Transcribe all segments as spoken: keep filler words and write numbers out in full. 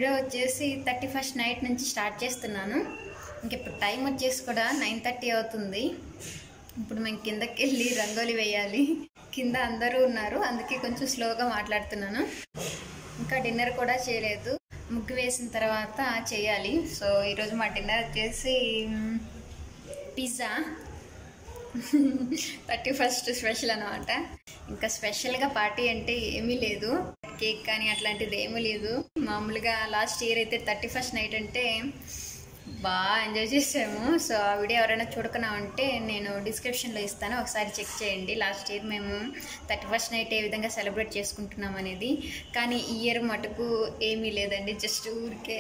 Video వచ్చేసి thirty first night నుంచి start చేస్తున్నాను. ఇంక ఇప్పుడు టైం వచ్చేసి కూడా నైన్ థర్టీ అవుతుంది. ఇప్పుడు మేము కిందకి వెళ్ళి రంగోలి వేయాలి. కింద అందరూ ఉన్నారు, అందుకే కొంచెం స్లోగా మాట్లాడుతున్నాను. ఇంకా డిన్నర్ కూడా చేయలేదు, ముగ్గు వేసిన తర్వాత చేయాలి. సో ఈరోజు మా డిన్నర్ వచ్చేసి పిజ్జా. థర్టీ ఫస్ట్ స్పెషల్ అనమాట. ఇంకా స్పెషల్గా పార్టీ అంటే ఏమీ లేదు, కేక్ కానీ అట్లాంటిది ఏమీ లేదు. మామూలుగా లాస్ట్ ఇయర్ అయితే థర్టీ ఫస్ట్ నైట్ అంటే బాగా ఎంజాయ్ చేసాము. సో ఆ వీడియో ఎవరైనా చూడకుండా ఉంటే నేను డిస్క్రిప్షన్లో ఇస్తాను, ఒకసారి చెక్ చేయండి. లాస్ట్ ఇయర్ మేము థర్టీ ఫస్ట్ నైట్ ఏ విధంగా సెలబ్రేట్ చేసుకుంటున్నాం అనేది. కానీ ఈ ఇయర్ మటుకు ఏమీ లేదండి, జస్ట్ ఊరికే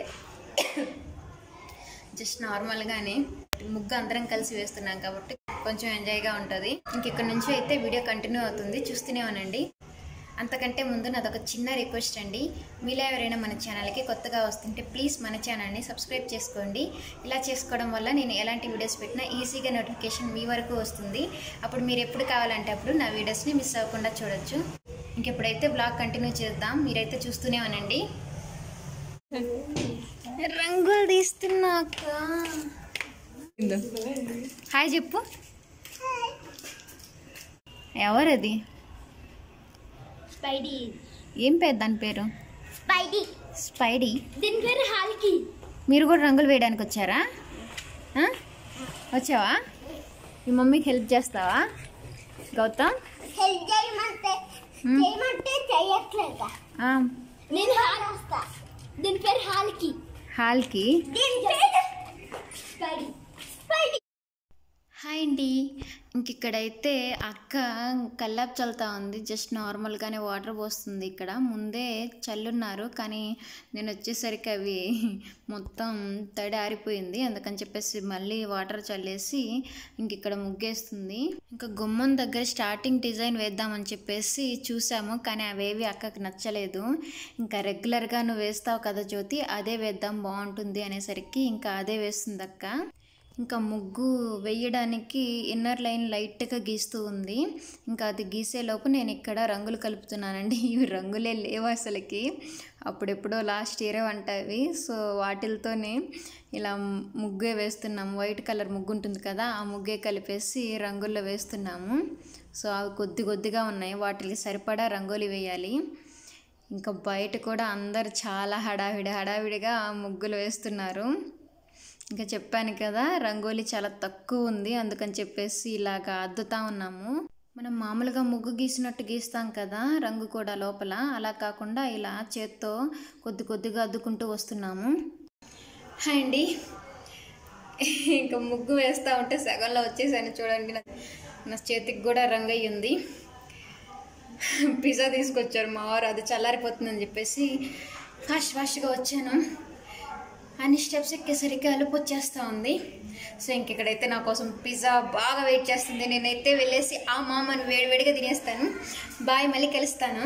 జస్ట్ నార్మల్గానే ముగ్గు అందరం కలిసి వేస్తున్నాం కాబట్టి కొంచెం ఎంజాయ్గా ఉంటుంది. ఇంక ఇక్కడ నుంచి అయితే వీడియో కంటిన్యూ అవుతుంది, చూస్తూనే ఉనండి. అంతకంటే ముందు నాదొక చిన్న రిక్వెస్ట్ అండి, మీలో ఎవరైనా మన ఛానల్కి కొత్తగా వస్తుంటే ప్లీజ్ మన ఛానల్ని సబ్స్క్రైబ్ చేసుకోండి. ఇలా చేసుకోవడం వల్ల నేను ఎలాంటి వీడియోస్ పెట్టినా ఈజీగా నోటిఫికేషన్ మీ వరకు వస్తుంది. అప్పుడు మీరు ఎప్పుడు కావాలంటే అప్పుడు నా వీడియోస్ని మిస్ అవ్వకుండా చూడొచ్చు. ఇంకెప్పుడైతే బ్లాగ్ కంటిన్యూ చేద్దాం, మీరైతే చూస్తూనే ఉనండి. రంగులు తీస్తున్నాక హాయ్ చెప్పు. ఎవరది? స్పైడీ. ఏం పేరు దాని పేరు? స్పైడీ. స్పైడీ. దీని పేరు హాల్కి. మీరు కూడా రంగులు వేయడానికి వచ్చారా? వచ్చావా? మీ మమ్మీకి హెల్ప్ చేస్తావా గౌతమ్? హెల్ప్ చేయమంటే చేయమంటే చేయట్లేదా? నేను హాల్ వస్తా. దీని పేరు హాల్కి. హాల్కి. దీని పేరు స్పైడీ. స్పైడీ. హాయ్ అండి. ఇంక ఇక్కడైతే అక్క కల్లాపు చల్లుతా ఉంది, జస్ట్ నార్మల్గానే వాటర్ పోస్తుంది. ఇక్కడ ముందే చల్లున్నారు, కానీ నేను వచ్చేసరికి అవి మొత్తం తడి ఆరిపోయింది. అందుకని చెప్పేసి మళ్ళీ వాటర్ చల్లేసి ఇంక ఇక్కడ ముగ్గేస్తుంది. ఇంకా గుమ్మం దగ్గర స్టార్టింగ్ డిజైన్ వేద్దామని చెప్పేసి చూసాము, కానీ అవేవి అక్కకి నచ్చలేదు. ఇంకా రెగ్యులర్గా నువ్వు వేస్తావు కదా జ్యోతి, అదే వేద్దాం బాగుంటుంది అనేసరికి ఇంకా అదే వేస్తుంది అక్క. ఇంకా ముగ్గు వేయడానికి ఇన్నర్ లైన్ లైట్గా గీస్తూ ఉంది. ఇంకా అది గీసేలోపు నేను ఇక్కడ రంగులు కలుపుతున్నానండి. ఇవి రంగులే లేవు అసలుకి, అప్పుడెప్పుడో లాస్ట్ ఇయరే అంటవి. సో వాటితోనే ఇలా ముగ్గే వేస్తున్నాము. వైట్ కలర్ ముగ్గు ఉంటుంది కదా, ఆ ముగ్గే కలిపేసి రంగుల్లో వేస్తున్నాము. సో అవి కొద్ది కొద్దిగా ఉన్నాయి, వాటికి సరిపడా రంగోలి వేయాలి. ఇంకా బయట కూడా అందరు చాలా హడావిడి హడావిడిగా ముగ్గులు వేస్తున్నారు. ఇంకా చెప్పాను కదా రంగోలి చాలా తక్కువ ఉంది, అందుకని చెప్పేసి ఇలాగా అద్దుతా ఉన్నాము. మనం మామూలుగా ముగ్గు గీసినట్టు గీస్తాం కదా రంగు కూడా లోపల, అలా కాకుండా ఇలా చేత్తో కొద్ది కొద్దిగా అద్దుకుంటూ వస్తున్నాము. హాయ్ అండి. ఇంకా ముగ్గు వేస్తూ ఉంటే సగంలో వచ్చేసాను చూడండి. నా చేతికి కూడా రంగు అయ్యింది. పిజ్జా తీసుకొచ్చారు మా వారు, అది చల్లారిపోతుందని చెప్పేసి ఫాస్ట్ ఫాస్ట్గా వచ్చాను. అన్ని స్టెప్స్ ఎక్కేసరికి అలుపు వచ్చేస్తూ ఉంది. సో ఇంక ఇక్కడైతే నా కోసం పిజ్జా బాగా వెయిట్ చేస్తుంది. నేనైతే వెళ్ళేసి ఆ మామని వేడివేడిగా తినేస్తాను. బాయ్, మళ్ళీ కలుస్తాను.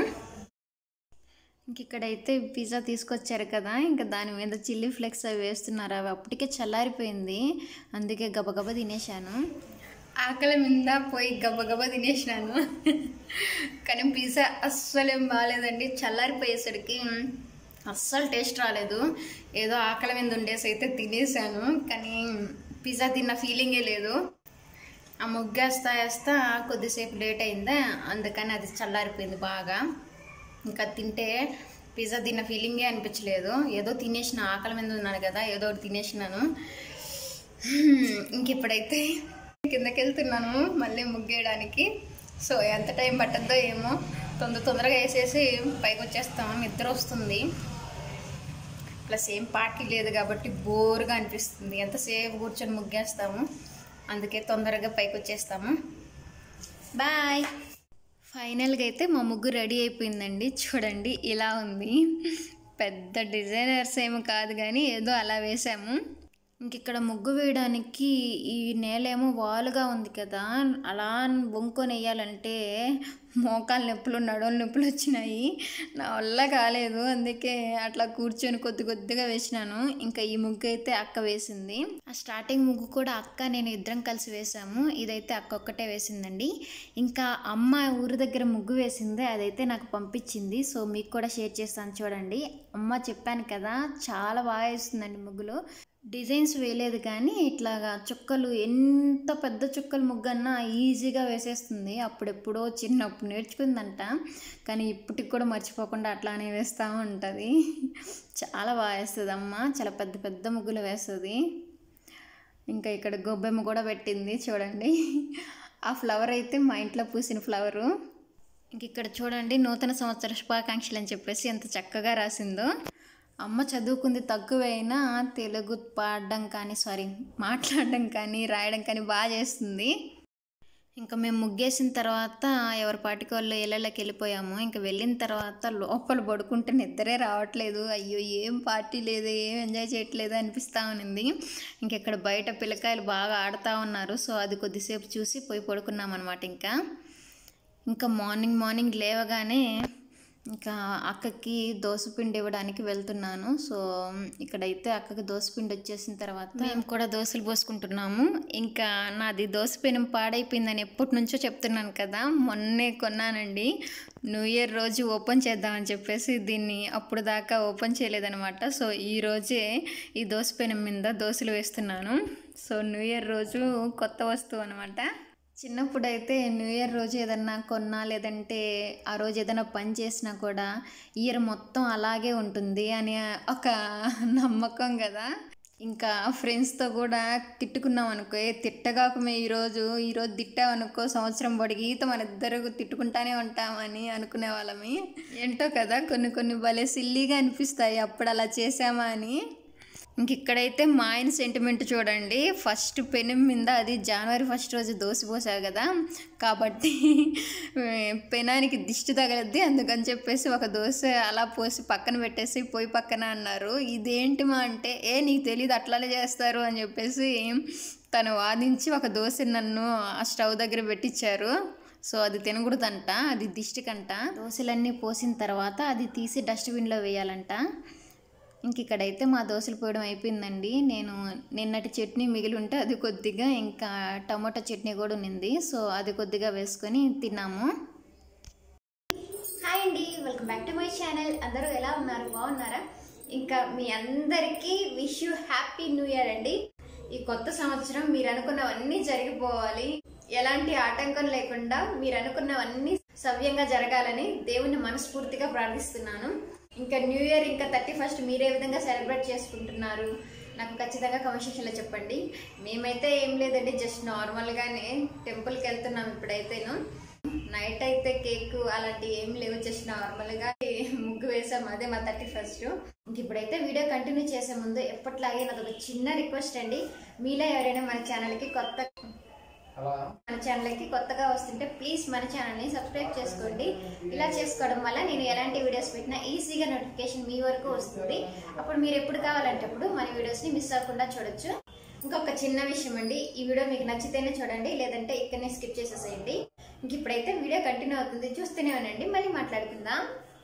ఇంక ఇక్కడైతే పిజ్జా తీసుకొచ్చారు కదా, ఇంకా దాని మీద చిల్లీ ఫ్లేక్స్ అవి వేస్తున్నారు. అవి అప్పటికే చల్లారిపోయింది, అందుకే గబగబా తినేసాను. ఆకలి మీద పోయి గబగబా తినేసినాను. కానీ పిజ్జా అస్సలేం బాగాలేదండి, చల్లారిపోయేసరికి అస్సలు టేస్ట్ రాలేదు. ఏదో ఆకలి మీద ఉండేసి అయితే తినేసాను, కానీ పిజ్జా తిన్న ఫీలింగే లేదు. ఆ ముగ్గేస్తా వేస్తా కొద్దిసేపు లేట్ అయిందా, అందుకని అది చల్లారిపోయింది బాగా. ఇంకా తింటే పిజ్జా తిన్న ఫీలింగే అనిపించలేదు. ఏదో తినేసిన, ఆకలి మీద ఉన్నాను కదా, ఏదో ఒకటి తినేసినాను. ఇంక ఇప్పుడైతే కిందకి వెళ్తున్నాను మళ్ళీ ముగ్గేయడానికి. సో ఎంత టైం పట్టద్దో ఏమో, తొందర తొందరగా వేసేసి పైకి వచ్చేస్తాము. నిద్ర వస్తుంది, ప్లస్ ఏం పార్టీ లేదు కాబట్టి బోర్గా అనిపిస్తుంది. ఎంతసేపు కూర్చొని ముగ్గేస్తాము, అందుకే తొందరగా పైకి వచ్చేస్తాము. బాయ్. ఫైనల్గా అయితే మా ముగ్గు రెడీ అయిపోయిందండి. చూడండి ఇలా ఉంది. పెద్ద డిజైనర్స్ ఏమో కాదు కానీ ఏదో అలా వేసాము. ఇంక ఇక్కడ ముగ్గు వేయడానికి ఈ నేల ఏమో వాలుగా ఉంది కదా, అలా వంకొని వేయాలంటే మోకాలు నొప్పులు నడువులు నొప్పులు వచ్చినాయి. నా వల్ల కాలేదు, అందుకే అట్లా కూర్చొని కొద్ది కొద్దిగా వేసినాను. ఇంకా ఈ ముగ్గు అయితే అక్క వేసింది. ఆ స్టార్టింగ్ ముగ్గు కూడా అక్క నేను ఇద్దరం కలిసి వేసాము. ఇదైతే అక్క ఒక్కటే వేసిందండి. ఇంకా అమ్మ ఊరి దగ్గర ముగ్గు వేసింది, అదైతే నాకు పంపించింది. సో మీకు కూడా షేర్ చేస్తాను చూడండి. అమ్మ చెప్పాను కదా చాలా బాగా వేస్తుందండి ముగ్గులు. డిజైన్స్ వేయలేదు కానీ ఇట్లాగా చుక్కలు, ఎంత పెద్ద చుక్కలు ముగ్గన్నా ఈజీగా వేసేస్తుంది. అప్పుడెప్పుడో చిన్నప్పుడు నేర్చుకుందంట, కానీ ఇప్పటికి కూడా మర్చిపోకుండా అట్లానే వేస్తూ ఉంటుంది. చాలా బాగా వేస్తుంది అమ్మ, చాలా పెద్ద పెద్ద ముగ్గులు వేస్తుంది. ఇంకా ఇక్కడ గొబ్బెమ్మ కూడా పెట్టింది చూడండి. ఆ ఫ్లవర్ అయితే మా ఇంట్లో పూసిన ఫ్లవరు. ఇంక ఇక్కడ చూడండి నూతన సంవత్సర శుభాకాంక్షలు అని చెప్పేసి ఎంత చక్కగా రాసిందో. అమ్మ చదువుకుంది తక్కువైనా తెలుగు పాడడం కానీ సారీ మాట్లాడడం కానీ రాయడం కానీ బాగా చేస్తుంది. ఇంకా మేము ముగ్గేసిన తర్వాత ఎవరి పాటికి వాళ్ళు ఇళ్ళకి వెళ్ళిపోయాము. ఇంకా వెళ్ళిన తర్వాత లోపల పడుకుంటే నిద్రే రావట్లేదు. అయ్యో ఏం పార్టీ లేదు, ఏం ఎంజాయ్ చేయట్లేదు అనిపిస్తూ ఉన్నింది. ఇంకెక్కడ బయట పిల్లకాయలు బాగా ఆడుతూ ఉన్నారు. సో అది కొద్దిసేపు చూసి పోయి పడుకున్నాం అనమాట. ఇంకా ఇంకా మార్నింగ్ మార్నింగ్ లేవగానే ఇంకా అక్కకి దోసపిండి ఇవ్వడానికి వెళ్తున్నాను. సో ఇక్కడైతే అక్కకి దోసపిండి వచ్చేసిన తర్వాత మేము కూడా దోశలు పోసుకుంటున్నాము. ఇంకా నాది దోసపెనం పాడైపోయిందని ఎప్పటి నుంచో చెప్తున్నాను కదా, మొన్నే కొన్నానండి. న్యూ ఇయర్ రోజు ఓపెన్ చేద్దామని చెప్పేసి దీన్ని అప్పుడు దాకా ఓపెన్ చేయలేదనమాట. సో ఈరోజే ఈ దోసపెనం మీద దోశలు వేస్తున్నాను. సో న్యూ ఇయర్ రోజు కొత్త వస్తువు అనమాట. చిన్నప్పుడైతే న్యూ ఇయర్ రోజు ఏదన్నా కొన్నా లేదంటే ఆ రోజు ఏదైనా పని చేసినా కూడా ఇయర్ మొత్తం అలాగే ఉంటుంది అని ఒక నమ్మకం కదా. ఇంకా ఫ్రెండ్స్తో కూడా తిట్టుకున్నాం అనుకో, తిట్టగాకమే ఈరోజు ఈరోజు తిట్టామనుకో సంవత్సరం పొడిగితే మన ఇద్దరు తిట్టుకుంటానే ఉంటామని అనుకునే వాళ్ళమి. ఏంటో కదా కొన్ని కొన్ని భలే సిల్లీగా అనిపిస్తాయి అప్పుడు అలా చేసామా అని. ఇంక ఇక్కడైతే మా ఆయన సెంటిమెంట్ చూడండి. ఫస్ట్ పెనం మీద అది జనవరి ఫస్ట్ రోజు దోశ పోసావు కదా, కాబట్టి పెనానికి దిష్టి తగలద్ది, అందుకని చెప్పేసి ఒక దోశ అలా పోసి పక్కన పెట్టేసి పోయి పక్కన అన్నారు. ఇదేంటి మా అంటే, ఏ నీకు తెలియదు అట్లానే చేస్తారు అని చెప్పేసి తను వాదించి ఒక దోశ నన్ను ఆ స్టవ్ దగ్గర పెట్టించారు. సో అది తినకూడదంట, అది దిష్టికంట. దోశలన్నీ పోసిన తర్వాత అది తీసి డస్ట్బిన్లో వేయాలంట. ఇంక ఇక్కడైతే మా దోశలు పోయడం అయిపోయిందండి. నేను నిన్నటి చట్నీ మిగిలి ఉంటే అది కొద్దిగా, ఇంకా టమాటా చట్నీ కూడా ఉన్నింది. సో అది కొద్దిగా వేసుకొని తిన్నాము. హాయ్ అండి, welcome back to my channel. అందరూ ఎలా ఉన్నారు, బాగున్నారా? ఇంకా మీ అందరికీ wish you happy new year అండి. ఈ కొత్త సంవత్సరం మీరు అనుకున్నవన్నీ జరిగిపోవాలి, ఎలాంటి ఆటంకం లేకుండా మీరు అనుకున్నవన్నీ సవ్యంగా జరగాలని దేవుణ్ణి మనస్ఫూర్తిగా ప్రార్థిస్తున్నాను. ఇంకా న్యూ ఇయర్ ఇంకా థర్టీ ఫస్ట్ మీరు ఏ విధంగా సెలబ్రేట్ చేసుకుంటున్నారు నాకు ఖచ్చితంగా కామెంట్ సెక్షన్లో చెప్పండి. మేమైతే ఏం లేదండి, జస్ట్ నార్మల్గానే టెంపుల్కి వెళ్తున్నాం. ఇప్పుడైతేను నైట్ అయితే కేక్ అలాంటివి ఏం లేవు, జస్ట్ నార్మల్గా ముగ్గు వేసాం, అదే మా థర్టీ ఫస్ట్. ఇంక ఇప్పుడైతే వీడియో కంటిన్యూ చేసే ముందు ఎప్పట్లాగే నాకు ఒక చిన్న రిక్వెస్ట్ అండి. మీలో ఎవరైనా మన ఛానల్కి కొత్త మన ఛానల్కి కొత్తగా వస్తుంటే ప్లీజ్ మన ఛానల్ని సబ్స్క్రైబ్ చేసుకోండి. ఇలా చేసుకోవడం వల్ల నేను ఎలాంటి వీడియోస్ పెట్టినా ఈజీగా నోటిఫికేషన్ మీ వరకు వస్తుంది. అప్పుడు మీరు ఎప్పుడు కావాలంటే అప్పుడు మన వీడియోస్ని మిస్ అవ్వకుండా చూడొచ్చు. ఇంకొక చిన్న విషయం అండి, ఈ వీడియో మీకు నచ్చితేనే చూడండి, లేదంటే ఇక్కడనే స్కిప్ చేసేసేయండి. ఇంక ఇప్పుడైతే వీడియో కంటిన్యూ అవుతుంది, చూస్తూనే ఉండండి, మళ్ళీ మాట్లాడుకుందాం.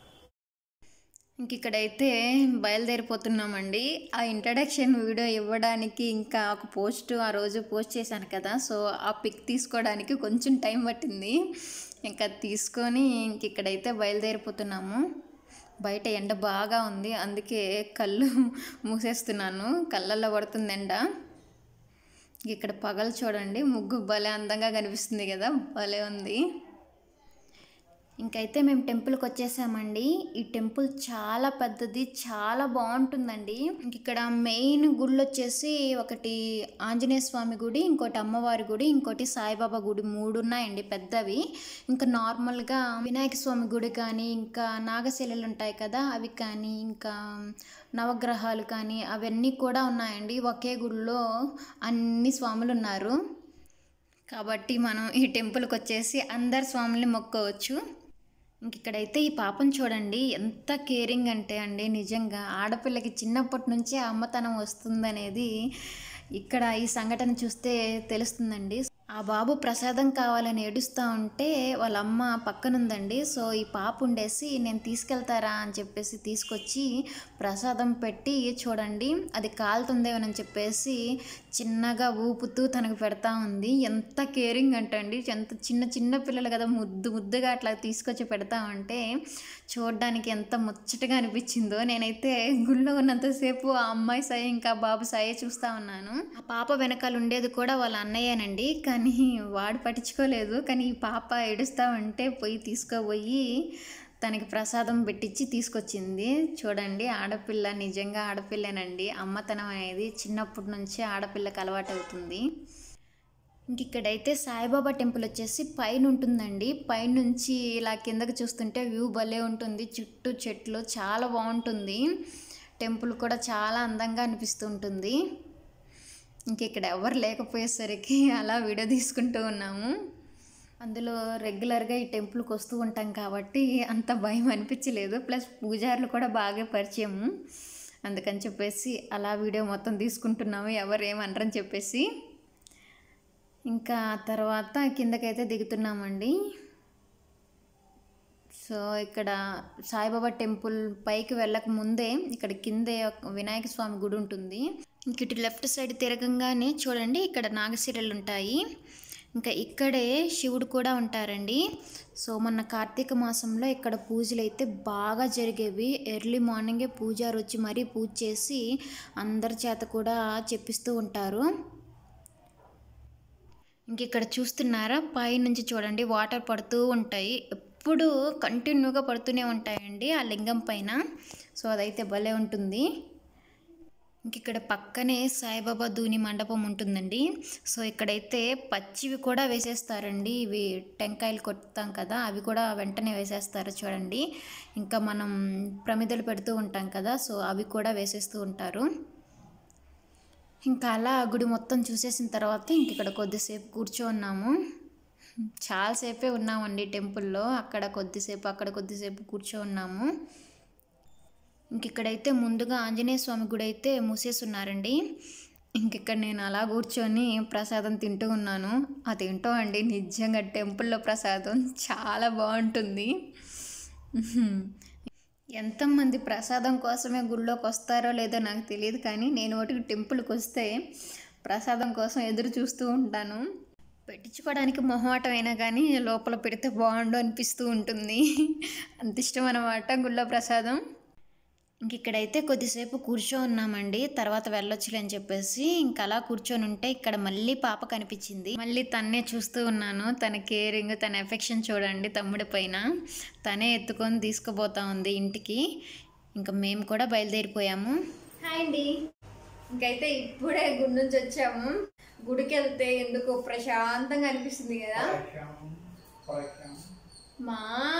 ఇంక ఇక్కడైతే బయలుదేరిపోతున్నామండి. ఆ ఇంట్రడక్షన్ వీడియో ఇవ్వడానికి ఇంకా ఒక పోస్ట్ ఆ రోజు పోస్ట్ చేశాను కదా, సో ఆ పిక్ తీసుకోవడానికి కొంచెం టైం పట్టింది. ఇంకా తీసుకొని ఇంక ఇక్కడైతే బయలుదేరిపోతున్నాము. బయట ఎండ బాగా ఉంది, అందుకే కళ్ళు మూసేస్తున్నాను, కళ్ళల్లో పడుతుంది ఎండ. ఇక్కడ పగలు చూడండి, ముగ్గు భలే అందంగా కనిపిస్తుంది కదా, భలే ఉంది. ఇంకైతే మేము టెంపుల్కి వచ్చేసామండి. ఈ టెంపుల్ చాలా పెద్దది, చాలా బాగుంటుందండి. ఇంక ఇక్కడ మెయిన్ గుళ్ళు వచ్చేసి ఒకటి ఆంజనేయ స్వామి గుడి, ఇంకోటి అమ్మవారి గుడి, ఇంకోటి సాయిబాబా గుడి, మూడు ఉన్నాయండి పెద్దవి. ఇంకా నార్మల్గా వినాయక స్వామి గుడి కానీ, ఇంకా నాగశిలలు ఉంటాయి కదా అవి కానీ, ఇంకా నవగ్రహాలు కానీ అవన్నీ కూడా ఉన్నాయండి. ఒకే గుడిలో అన్ని స్వాములు ఉన్నారు కాబట్టి మనం ఈ టెంపుల్కి వచ్చేసి అందరు స్వాముల్ని మొక్కోవచ్చు. ఇంక ఇక్కడైతే ఈ పాపను చూడండి ఎంత కేరింగ్ అంటే అండి, నిజంగా ఆడపిల్లకి చిన్నప్పటి నుంచే అమ్మతనం వస్తుందనేది ఇక్కడ ఈ సంఘటన చూస్తే తెలుస్తుందండి. ఆ బాబు ప్రసాదం కావాలని ఏడుస్తూ ఉంటే వాళ్ళ అమ్మ పక్కనుందండి. సో ఈ పాప ఉండేసి నేను తీసుకెళ్తారా అని చెప్పేసి తీసుకొచ్చి ప్రసాదం పెట్టి చూడండి అది కాలుతుందేమని చెప్పేసి చిన్నగా ఊపుతూ తనకు పెడతా ఉంది. ఎంత కేరింగ్ అంటండి, ఎంత చిన్న చిన్న పిల్లలు కదా ముద్దు ముద్దుగా అట్లా తీసుకొచ్చి పెడతా ఉంటే చూడడానికి ఎంత ముచ్చటగా అనిపించిందో. నేనైతే గుళ్ళో ఉన్నంతసేపు ఆ అమ్మాయి సాయి ఇంకా బాబు సాయి చూస్తూ ఉన్నాను. ఆ పాప వెనకాల ఉండేది కూడా వాళ్ళ అన్నయ్యనండి, కానీ వాడు పట్టించుకోలేదు. కానీ ఈ పాప ఏడుస్తూ ఉంటే పోయి తీసుకోపోయి తనకి ప్రసాదం పెట్టించి తీసుకొచ్చింది. చూడండి ఆడపిల్ల నిజంగా ఆడపిల్లేనండి. అమ్మతనం అనేది చిన్నప్పటి నుంచే ఆడపిల్లకి అలవాటు అవుతుంది. ఇంక ఇక్కడైతే సాయిబాబా టెంపుల్ వచ్చేసి పైన ఉంటుందండి. పైనుంచి ఇలా కిందకి చూస్తుంటే వ్యూ భలే ఉంటుంది, చుట్టూ చెట్లు చాలా బాగుంటుంది. టెంపుల్ కూడా చాలా అందంగా అనిపిస్తూ ఉంటుంది. ఇంక ఇక్కడ ఎవరు లేకపోయేసరికి అలా వీడియో తీసుకుంటూ ఉన్నాము. అందులో రెగ్యులర్గా ఈ టెంపుల్కి వస్తూ ఉంటాం కాబట్టి అంత భయం అనిపించలేదు. ప్లస్ పూజారులు కూడా బాగా పరిచయము, అందుకని చెప్పేసి అలా వీడియో మొత్తం తీసుకుంటున్నాము, ఎవరు ఏమనరని చెప్పేసి. ఇంకా తర్వాత కిందకైతే దిగుతున్నామండి. సో ఇక్కడ సాయిబాబా టెంపుల్ పైకి వెళ్ళక ముందే ఇక్కడ కిందే వినాయక స్వామి గుడి ఉంటుంది. ఇంక ఇటు లెఫ్ట్ సైడ్ తిరగంగానే చూడండి ఇక్కడ నాగశిరలు ఉంటాయి. ఇంకా ఇక్కడే శివుడు కూడా ఉంటారండి. సో మొన్న కార్తీక మాసంలో ఇక్కడ పూజలు అయితే బాగా జరిగేవి. ఎర్లీ మార్నింగే పూజారు వచ్చి మరీ పూజ చేసి అందరి చేత కూడా చెప్పిస్తూ ఉంటారు. ఇంక ఇక్కడ చూస్తున్నారా పైనుంచి చూడండి వాటర్ పడుతూ ఉంటాయి, ఎప్పుడు కంటిన్యూగా పడుతూనే ఉంటాయండి ఆ లింగం పైన. సో అదైతే భలే ఉంటుంది. ఇంక ఇక్కడ పక్కనే సాయిబాబా ధూని మండపం ఉంటుందండి. సో ఇక్కడైతే పచ్చివి కూడా వేసేస్తారండి, ఇవి టెంకాయలు కొడతాం కదా అవి కూడా వెంటనే వేసేస్తారు చూడండి. ఇంకా మనం ప్రమిదలు పెడుతూ ఉంటాం కదా, సో అవి కూడా వేసేస్తూ ఉంటారు. ఇంకా అలా గుడి మొత్తం చూసేసిన తర్వాత ఇంక ఇక్కడ కొద్దిసేపు కూర్చోన్నాము. చాలాసేపే ఉన్నామండి టెంపుల్లో, అక్కడ కొద్దిసేపు అక్కడ కొద్దిసేపు కూర్చో ఉన్నాము. ఇంక ఇక్కడైతే ముందుగా ఆంజనేయ స్వామి గుడి అయితే మూసేసి ఉన్నారండి. ఇంక ఇక్కడ నేను అలా కూర్చొని ప్రసాదం తింటూ ఉన్నాను. అదేంటో అండి నిజంగా టెంపుల్లో ప్రసాదం చాలా బాగుంటుంది. ఎంతమంది ప్రసాదం కోసమే గుళ్ళోకి వస్తారో లేదో నాకు తెలియదు, కానీ నేను ఒకటి టెంపుల్కి వస్తే ప్రసాదం కోసం ఎదురు చూస్తూ ఉంటాను. పెట్టించుకోవడానికి మొహమాటం అయినా కానీ లోపల పెడితే బాగుండు అనిపిస్తూ ఉంటుంది, అంత ఇష్టం అన్నమాట గుళ్ళో ప్రసాదం. ఇంక ఇక్కడైతే కొద్దిసేపు కూర్చో ఉన్నామండి, తర్వాత వెళ్ళొచ్చులే అని చెప్పేసి ఇంక అలా కూర్చొని ఉంటే ఇక్కడ మళ్ళీ పాప కనిపించింది. మళ్ళీ తన్నే చూస్తూ ఉన్నాను. తన కేరింగ్ తన ఎఫెక్షన్ చూడండి తమ్ముడి పైన. తనే ఎత్తుకొని తీసుకుపోతా ఉంది ఇంటికి. ఇంకా మేము కూడా బయలుదేరిపోయాము. హాయ్ అండి, ఇంకైతే ఇప్పుడే గుడి నుంచి వచ్చాము. గుడికి వెళ్తే ఎందుకు ప్రశాంతంగా అనిపిస్తుంది కదా మా.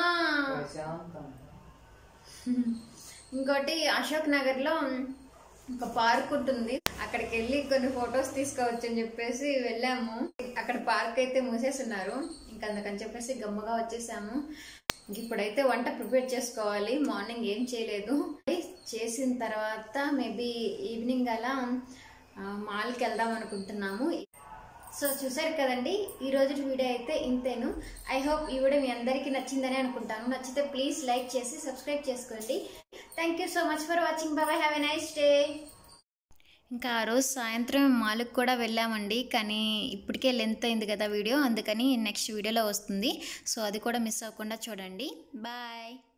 ఇంకోటి అశోక్ నగర్లో ఒక పార్క్ ఉంటుంది, అక్కడికి వెళ్ళి కొన్ని ఫొటోస్ తీసుకోవచ్చు అని చెప్పేసి వెళ్ళాము. అక్కడ పార్క్ అయితే మూసేస్తున్నారు, ఇంకా అందుకని చెప్పేసి గమ్మగా వచ్చేసాము. ఇప్పుడైతే వంట ప్రిపేర్ చేసుకోవాలి. మార్నింగ్ ఏం చేయలేదు, చేసిన తర్వాత మేబీ ఈవినింగ్ అలా మాల్కి వెళ్దాం అనుకుంటున్నాము. సో చూసారు కదండి ఈ రోజు వీడియో అయితే ఇంతేను. ఐ హోప్ ఈ వీడియో మీ అందరికీ నచ్చిందని అనుకుంటాను. నచ్చితే ప్లీజ్ లైక్ చేసి సబ్స్క్రైబ్ చేసుకోండి. Thank you so much for watching. Bye, have a nice day. ఇంకా ఆ రోజు సాయంత్రం మాల్కి కూడా వెళ్ళామండి, కానీ ఇప్పటికే లెంత్ అయింది కదా వీడియో, అందుకని నెక్స్ట్ వీడియోలో వస్తుంది. సో అది కూడా మిస్ అవ్వకుండా చూడండి. బాయ్.